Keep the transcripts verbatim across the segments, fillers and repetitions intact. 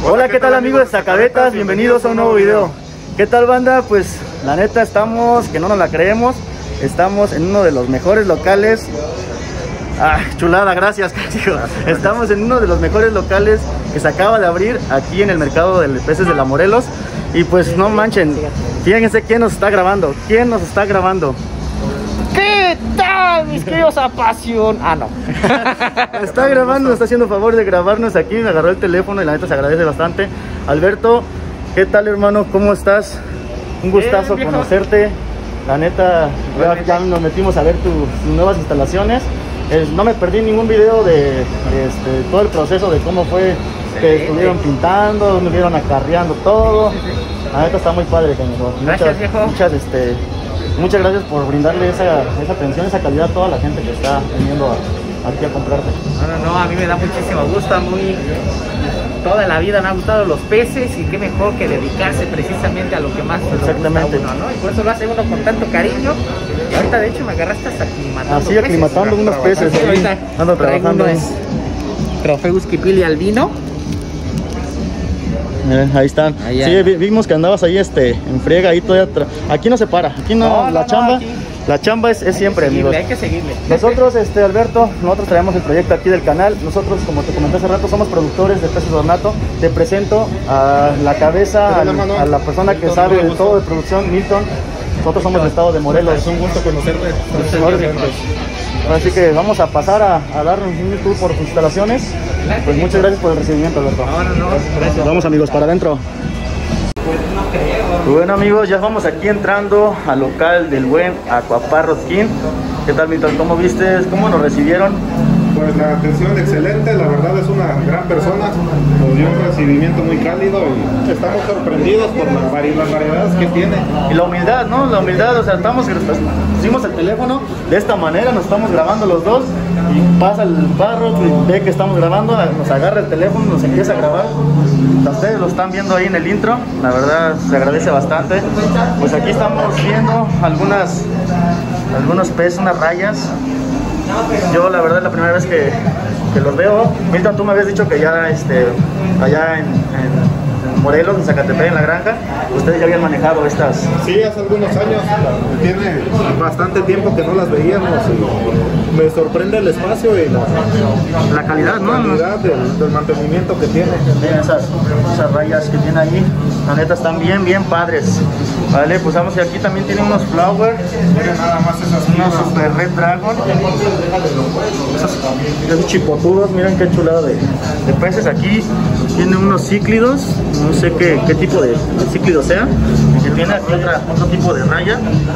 Hola, ¿qué tal amigos de Zacabetas? Bienvenidos a un nuevo video. ¿Qué tal, banda? Pues la neta estamos, que no nos la creemos, estamos en uno de los mejores locales. Ah, chulada, gracias, Cachico. Estamos en uno de los mejores locales que se acaba de abrir aquí en el mercado de peces de La Morelos. Y pues no manchen, fíjense quién nos está grabando, quién nos está grabando. ¿Qué tal, mis queridos apasión? Ah, no. Está grabando, nos está haciendo favor de grabarnos aquí. Me agarró el teléfono y la neta se agradece bastante. Alberto, ¿qué tal, hermano? ¿Cómo estás? Un gustazo Bien, conocerte. La neta, ya, ya nos metimos a ver tus, tus nuevas instalaciones. Es, no me perdí ningún video de, de este, todo el proceso de cómo fue que estuvieron pintando, estuvieron acarreando todo. La neta está muy padre, amigo. Gracias, muchas, viejo. Muchas, este, muchas gracias por brindarle esa, esa atención, esa calidad a toda la gente que está viniendo a, aquí a comprarte. No, no, no, a mí me da muchísimo gusto, muy... Toda la vida me han gustado los peces y qué mejor que dedicarse precisamente a lo que más le gusta a uno, ¿no? Y por eso lo hace uno con tanto cariño. Y ahorita de hecho me agarraste hasta aclimatando Así, peces. aclimatando unos peces. Sí, ahorita ando trabajando. Trofeus Kipili albino. Eh, ahí están. Ahí sí, vimos que andabas ahí este, en friega, ahí todavía. Aquí no se para, aquí no, no la no, chamba. No, La chamba es, es siempre, hay amigos. Hay que seguirle. Nosotros, este, Alberto, nosotros traemos el proyecto aquí del canal. Nosotros, como te comenté hace rato, somos productores de peces de ornato. Te presento a la cabeza, a, a la persona que sabe de todo de producción, Milton. Nosotros somos del estado de Morelos. Es un gusto conocerte. Así que vamos a pasar a, a darnos un tour por tus instalaciones. Pues muchas gracias por el recibimiento, Alberto. No, no, no, gracias. Vamos, amigos, para adentro. Bueno, amigos, ya vamos aquí entrando al local del buen Aquaparrot King. ¿Qué tal, Milton? ¿Cómo viste? ¿Cómo nos recibieron? Pues la atención excelente, la verdad es una gran persona, nos dio un recibimiento muy cálido y estamos sorprendidos por la vari las variedades que tiene. Y la humildad, ¿no? La humildad, o sea, estamos, pusimos el teléfono de esta manera, nos estamos grabando los dos y pasa el parrot y ve que estamos grabando, nos agarra el teléfono, nos empieza a grabar. Ustedes lo están viendo ahí en el intro, la verdad se agradece bastante. Pues aquí estamos viendo algunas, algunos peces, unas rayas. Yo la verdad es la primera vez que, que los veo. Milton, tú me habías dicho que ya este, allá en, en Morelos, en Zacatepec, en la granja, ustedes ya habían manejado estas. Sí, hace algunos años, tiene bastante tiempo que no las veíamos y me sorprende el espacio y la, la calidad, ¿no? La calidad del, del mantenimiento que tiene. Miren esas, esas rayas que tiene ahí, la neta están bien, bien padres. Vale, pues vamos, y aquí también tiene unos flowers. Miren nada más esas unos super red dragon. Esos, esos chipotudos, miren qué chulada de, de peces. Aquí tiene unos cíclidos, no sé qué, qué tipo de, de cíclido sea. Que tiene aquí otra, otro tipo de raya.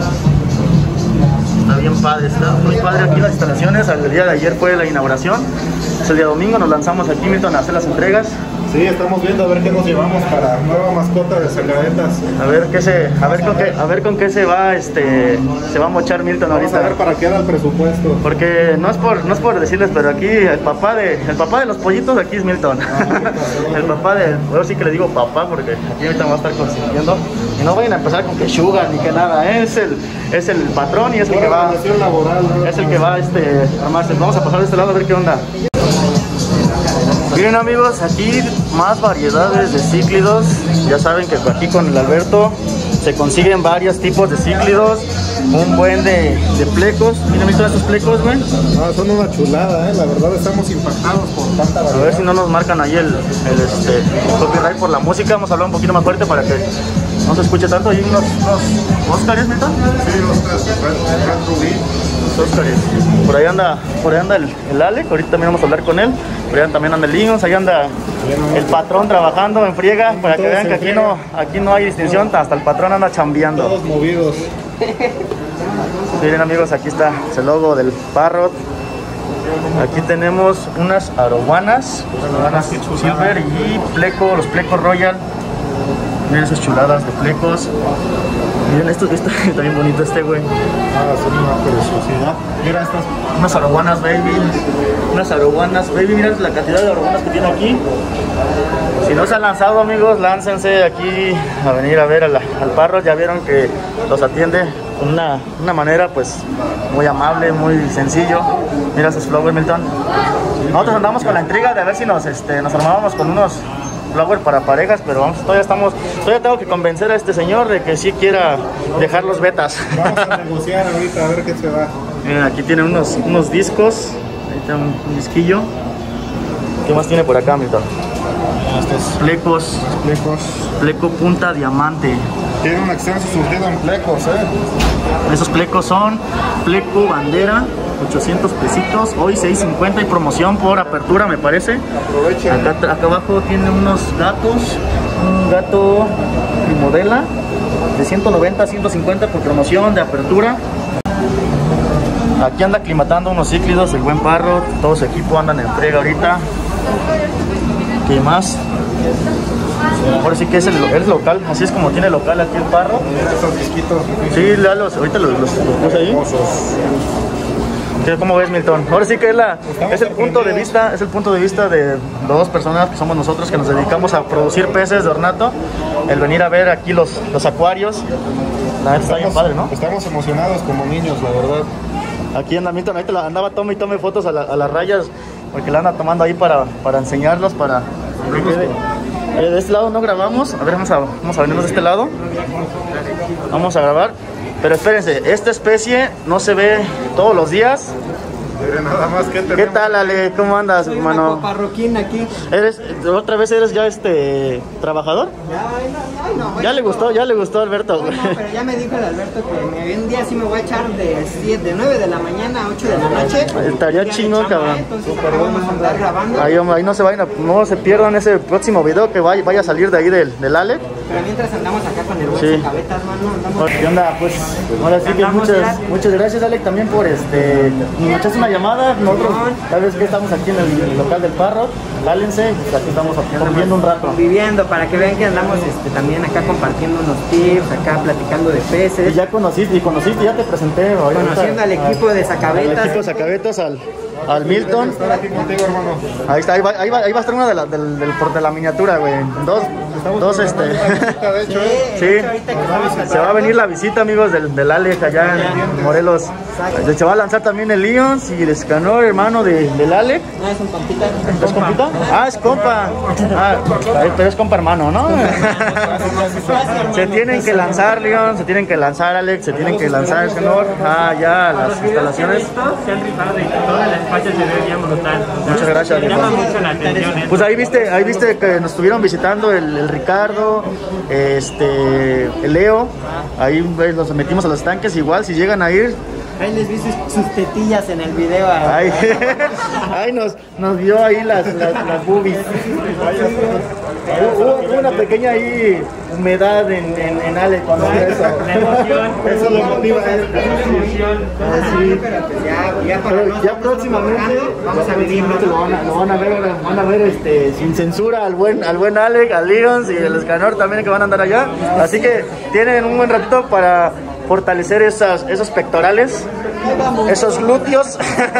Está bien padre, está muy padre aquí las instalaciones. El día de ayer fue la inauguración. Es el día domingo, nos lanzamos aquí, Milton, a hacer las entregas. Sí, estamos viendo a ver qué nos llevamos para nueva mascota de Zacabetas. A ver qué se, a ver con qué, a ver con qué se va, este, se va a mochar Milton ahorita. Vamos a ver para qué era el presupuesto. Porque no es por, no es por decirles, pero aquí el papá de, el papá de los pollitos aquí es Milton. El papá de, ahora sí que le digo papá porque aquí ahorita me va a estar consintiendo. Y no vayan a empezar con que sugar ni que nada, ¿eh? es el, es el patrón y es el que va, laboral, ¿no? es el que va, este, a armarse. Vamos a pasar de este lado a ver qué onda. Miren, amigos, aquí más variedades de cíclidos. Ya saben que aquí con el Alberto se consiguen varios tipos de cíclidos, un buen de, de plecos. Miren, ¿viste estos plecos, güey? No, son una chulada, ¿eh? La verdad estamos impactados por tanta variedad. A ver si no nos marcan ahí el, el, este, el copyright por la música. Vamos a hablar un poquito más fuerte para que no se escuche tanto. Hay unos, unos Óscares, ¿neta? Sí, los Red Rubí. Los Óscares. Por ahí anda, por ahí anda el, el Alec, ahorita también vamos a hablar con él. Por ahí también anda el Linus, ahí anda el patrón trabajando en friega, para que vean que aquí no, aquí no hay distinción, hasta el patrón anda chambeando. Todos movidos. Miren, amigos, aquí está el logo del Parrot. Aquí tenemos unas arowanas, arowanas silver y pleco, los plecos royal. Miren esas chuladas de plecos. Miren esto, esto está bien bonito este, güey. Ah, son una preciosidad. Mira estas. Unas arowanas, baby. Unas arowanas, baby. Mira la cantidad de arowanas que tiene aquí. Si no se han lanzado, amigos, láncense aquí a venir a ver a la, al Parrot. Ya vieron que los atiende de una, una manera pues muy amable, muy sencillo. Mira esos flowers, Milton. Nosotros andamos con la intriga de a ver si nos, este, nos armábamos con unos flower para parejas, pero vamos, todavía estamos, todavía tengo que convencer a este señor de que sí quiera dejar los betas. Vamos a negociar ahorita a ver qué se da. Miren, aquí tiene unos, unos discos, ahí está un, un disquillo. ¿Qué más tiene por acá, Milton? Estos flecos, Flecos. fleco punta diamante. Tiene un extenso surtido en flecos, ¿eh? Esos flecos son fleco bandera, ochocientos pesitos, hoy seis cincuenta y promoción por apertura, me parece. Aprovechen. Acá, acá abajo tiene unos gatos, un gato modela de ciento noventa a ciento cincuenta por promoción de apertura. Aquí anda aclimatando unos cíclidos, el buen Parrot, todo su equipo andan en entrega ahorita. ¿Qué más? Ahora sí que es el, el local, así es como tiene local aquí el Parrot. Mira estos disquitos. Sí, los, ahorita los, los, los puse ahí. ¿Cómo ves, Milton? Ahora sí que es, la, es el punto de vista, es el punto de vista de dos personas que somos nosotros que nos dedicamos a producir peces de ornato, el venir a ver aquí los, los acuarios. La neta está bien padre, ¿no? Estamos emocionados como niños, la verdad. Aquí anda Milton, ahorita andaba tome y tome fotos a, la, a las rayas, porque la anda tomando ahí para, para enseñarlos, para que quede. Eh, de este lado no grabamos, a ver, vamos a, vamos a venirnos de este lado. Vamos a grabar, pero espérense, esta especie no se ve todos los días. Miren nada más que tenemos. ¿Qué tal, Ale? ¿Cómo andas, Soy hermano? una parroquín aquí. ¿Eres, otra vez eres ya este trabajador? Ya, ay, no, ay, no, Ya le bueno, gustó, ya le gustó a Alberto. No, no, pero ya me dijo el Alberto que me, un día sí me voy a echar de, siete, de nueve de la mañana a ocho de la noche. Estaría Un día de chingón, chamba, cabrón. ¿eh? Entonces acá vamos a andar grabando. Ahí, ahí no se vayan, a- no se pierdan ese próximo video que vaya, vaya a salir de ahí del, del Ale. Pero mientras andamos acá con el buen Sí. Sacabetas, mano, andamos. ¿Qué onda? Pues ahora sí que Andamos muchas, ya. muchas gracias, Alec, también por este. Nos echaste una llamada. Nosotros, tal vez que estamos aquí en el local del Parrot. Jálense, pues aquí estamos conviviendo un rato. Conviviendo para que vean que andamos este, también acá compartiendo unos tips, acá platicando de Y peces, ya conociste, y conociste, ya te presenté. ahorita, conociendo al equipo de Al Sacabetas. equipo de Sacabetas, al, al Milton. Estar aquí contigo, hermano. Ahí está, ahí va, ahí va, ahí va a estar una de, la, del, del, por- de la miniatura, güey. Dos, dos este. De hecho, ¿eh? Sí, de hecho, ahorita que vamos a- se va a venir la visita, amigos, del, del Alex allá en Morelos. Se va a lanzar también el Lions y el Escanor, hermano de, del Alex. No, es un compita. ¿Es compita? Ah, es compa. Ah, pero es compa hermano, ¿no? Se tienen que lanzar, Leon, se tienen que lanzar, Alex, se tienen que lanzar, Escanor. Ah, ya, las instalaciones. Se han rifado y todo el espacio se ve bien brutal. Muchas gracias, Llama Leon. mucho la atención. ¿eh? Pues ahí viste, ahí viste que nos estuvieron visitando el, el Ricardo, este, el Leo. Ahí pues, los metimos a los tanques. Igual, si llegan a ir, Ahí les vi sus, sus tetillas en el video. ahí, ahí nos, nos vio ahí las, las, las boobies. Hubo, hubo una pequeña ahí humedad en, en, en Ale cuando vio eso. La emoción. Eso lo motiva. Sí, pero pues ya, ya para Pero no ya estamos próximamente, trabajando, vamos ya a vivirlo. próximamente lo van a, lo van a ver, van a ver este, sin censura al buen, al buen Alec, al Lions y el Escanor también que van a andar allá. Así que tienen un buen ratito para fortalecer esas, esos pectorales, esos glúteos.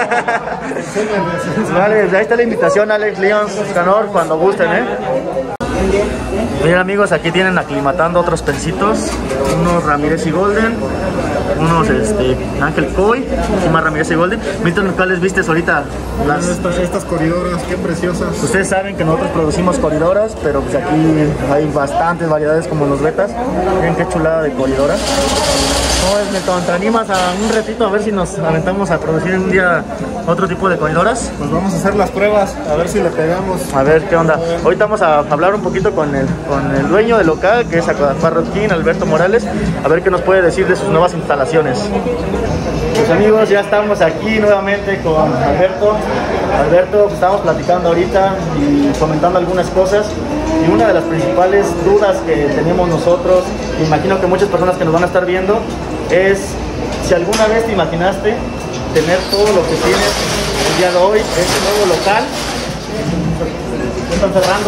Vale, ahí está la invitación, Alex, Lions, Escanor, cuando gusten, ¿eh? Miren, amigos, aquí tienen aclimatando otros pensitos, unos Ramírez y Golden, unos este, Ángel Coy, y más Ramírez y Golden. Milton, ¿cuáles viste ahorita? Las, Estas, estas corridoras, qué preciosas. ustedes saben que nosotros producimos coridoras, pero pues aquí hay bastantes variedades como los betas. Miren qué chulada de coridoras. ¿Cómo es, Milton? ¿Te animas a un ratito a ver si nos aventamos a producir un día otro tipo de coridoras? Pues vamos a hacer las pruebas, a ver si le pegamos. A ver qué onda. Ahorita vamos a hablar un poquito con el, con el dueño del local, que es Parrot King, Alberto Morales, a ver qué nos puede decir de sus nuevas instalaciones. Pues amigos, ya estamos aquí nuevamente con Alberto. Alberto, pues, estamos platicando ahorita y comentando algunas cosas. Y una de las principales dudas que tenemos nosotros, me imagino que muchas personas que nos van a estar viendo, es si alguna vez te imaginaste tener todo lo que tienes el día de hoy, este nuevo local. ¿Están cerrando?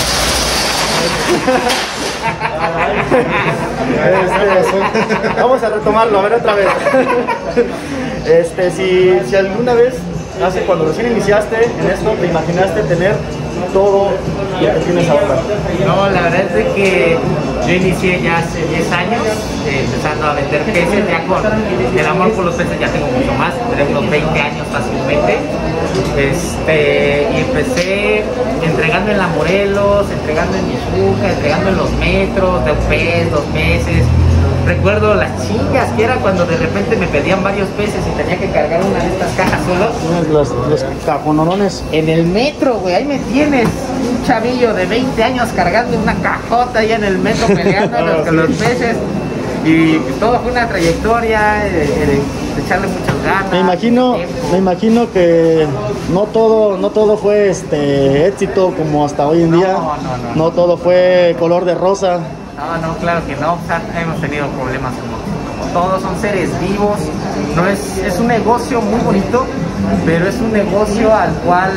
Este, vamos a retomarlo, a ver otra vez. Este, si, si alguna vez, hace cuando recién iniciaste en esto, te imaginaste tener todo lo que tienes ahora. No, la verdad es de que Yo inicié ya hace diez años, eh, empezando a vender peces, ya con el amor por los peces ya tengo mucho más, tengo unos veinte años fácilmente. Este, y empecé entregando en la Morelos, entregando en Michuca, entregando en los metros, de un pez, dos meses. Recuerdo las chingas que era cuando de repente me pedían varios peces y tenía que cargar una de estas cajas solo. Los, los cajonones. En el metro, güey, ahí me tienes, un chavillo de veinte años cargando una cajota ahí en el metro peleando No, con sí. los peces. Y pues, todo fue una trayectoria, eh, eh, de echarle muchas ganas. Me imagino, tiempo. me imagino que no todo, no todo fue este éxito como hasta hoy en No, día. no, no. No todo fue color de rosa. No, no, claro que no, o sea, hemos tenido problemas como, como todos, son seres vivos, no es, es un negocio muy bonito, pero es un negocio al cual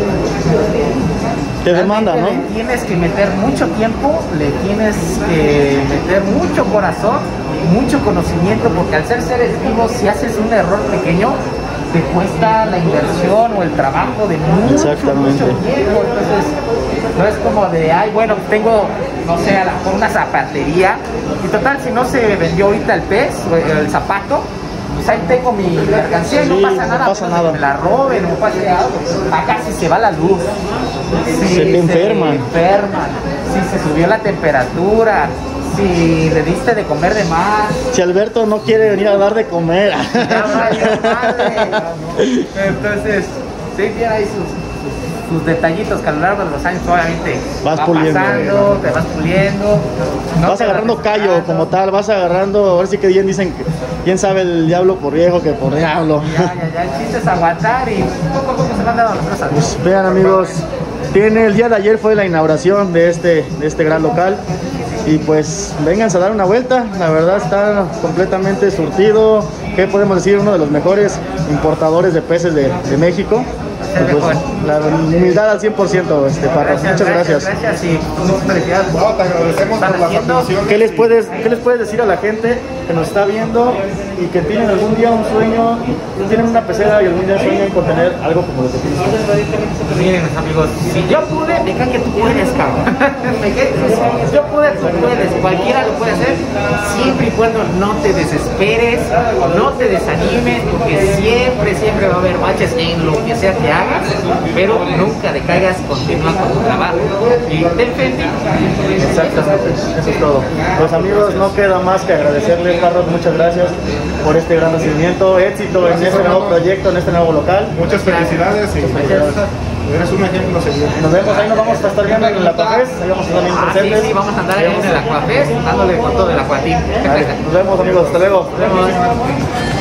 Te demanda, ¿no? realmente le tienes que meter mucho tiempo, le tienes que meter mucho corazón, mucho conocimiento, porque al ser seres vivos, si haces un error pequeño, te cuesta la inversión o el trabajo de mucho, Exactamente. mucho tiempo. Entonces, no es como de, ay, bueno, tengo, no sé, a lo mejor una zapatería, y total, si no se vendió ahorita el pez o el zapato, pues ahí tengo mi mercancía y no Sí, pasa no nada, pasa pues, nada. me la roben o pase algo. Acá si se va la luz, si Se te enferman. enferman, si se subió la temperatura, si le diste de comer de más. Si Alberto no quiere venir a dar de comer. Ya valió madre. Entonces, sí tiene ahí sus, sus, sus detallitos que a lo largo de los años obviamente Vas va puliendo. pasando, te vas puliendo. No Vas te agarrando vas callo desesperando. como tal, vas agarrando, ahora sí que bien dicen que quién sabe el diablo por viejo que por diablo. Ya, ya, ya, el chiste es aguantar y poco a poco se van dando las cosas. Pues vean amigos, tiene el día de ayer fue la inauguración de este, de este gran local. Y pues vénganse a dar una vuelta, la verdad está completamente surtido. ¿Qué podemos decir? Uno de los mejores importadores de peces de, de México. El Y pues, mejor. la humildad al cien por ciento, este, Parras. Muchas gracias. Gracias y muchas felicidades. No, te agradecemos Están por las haciendo- atenciones. ¿Qué les, puedes, ¿Qué les puedes decir a la gente que nos está viendo y que tienen algún día un sueño, tienen una pecera y algún día sueñan con tener algo como lo que tienes? Miren, mis amigos, si yo pude, me cae que tú puedes, cabrón. Me cae que si yo pude, tú puedes. Cualquiera lo puede hacer, siempre y cuando no te desesperes, no te desanimes, porque siempre, siempre va a haber baches en lo que sea que hagas, pero nunca decaigas, continúa con tu trabajo y ten fe en ti. Exactamente, eso es todo. Los amigos, no queda más que agradecerles, Parros, muchas gracias por este gran recibimiento, éxito en este nuevo proyecto, en este nuevo local. Muchas felicidades y eres un ejemplo a seguir. Nos vemos, ahí nos vamos a estar viendo en el Aquafest, ahí vamos a estar bien Ah, sí, presentes. sí, vamos a andar ahí Ahí en el Aquafest, dándole con todo el Aquatín. Vale, nos vemos amigos, hasta luego. Nos vemos.